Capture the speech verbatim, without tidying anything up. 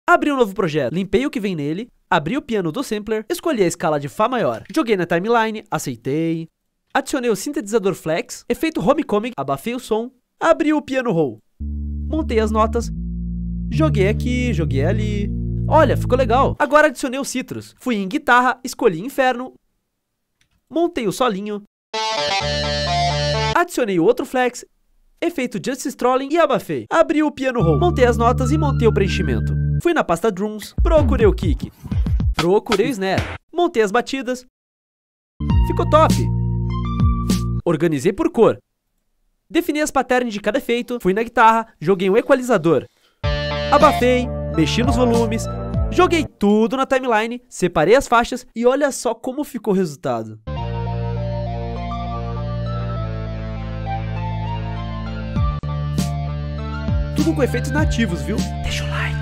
Abri um novo projeto, limpei o que vem nele, abri o piano do sampler, escolhi a escala de Fá maior, joguei na timeline, aceitei, adicionei o sintetizador flex, efeito homecoming, abafei o som, abri o piano roll, montei as notas, joguei aqui, joguei ali. Olha, ficou legal. Agora adicionei o Citrus, fui em guitarra, escolhi Inferno, montei o solinho, adicionei o outro flex, efeito Justice Trolling e abafei. Abri o piano roll, montei as notas e montei o preenchimento. Fui na pasta Drums, procurei o kick, procurei o snare, montei as batidas, ficou top. Organizei por cor, defini as patterns de cada efeito, fui na guitarra, joguei um equalizador, abafei, mexi nos volumes, joguei tudo na timeline, separei as faixas e olha só como ficou o resultado. Tudo com efeitos nativos, viu? Deixa o like.